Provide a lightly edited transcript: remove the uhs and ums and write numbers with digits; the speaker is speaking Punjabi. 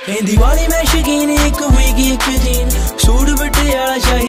दिवाली में शकीन एक हुई एक जीन सूट बटे आला शाही